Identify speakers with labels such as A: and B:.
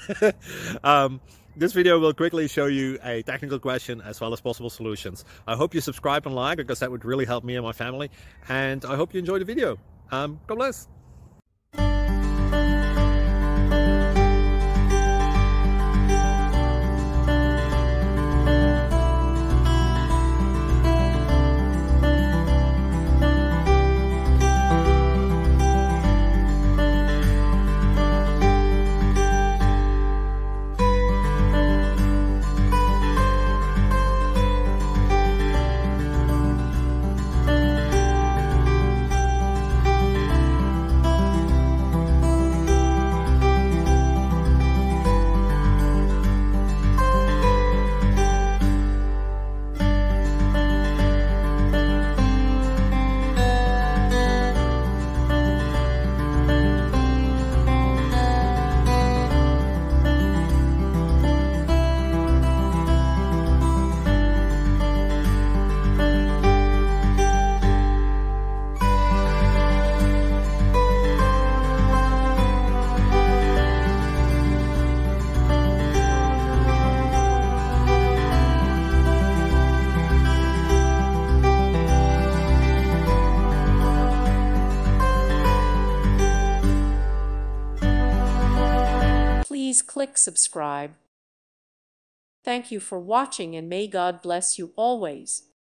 A: um, this video will quickly show you a technical question as well as possible solutions. I hope you subscribe and like, because that would really help me and my family. And I hope you enjoy the video. God bless.
B: Please click subscribe. Thank you for watching, and may God bless you always.